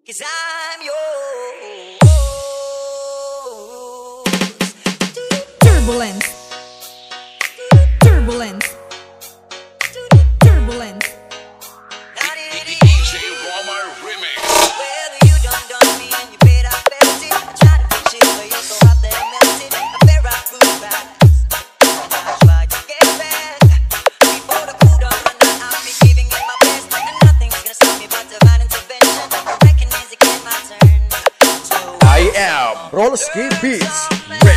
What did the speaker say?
'Cause I'm yours. Turbulence. Turbulence. Turbulence. DJ Roma Remix. Well, you done me and you bet I felt it. I tried to fix it, but you're so hot that it melted. I fear I grew fast. I tried to get back before the cool down run out. I'll be giving it my best, and nothing's gonna stop me but divine intervention. I reckon it's again my turn. So I am Rolski Beats.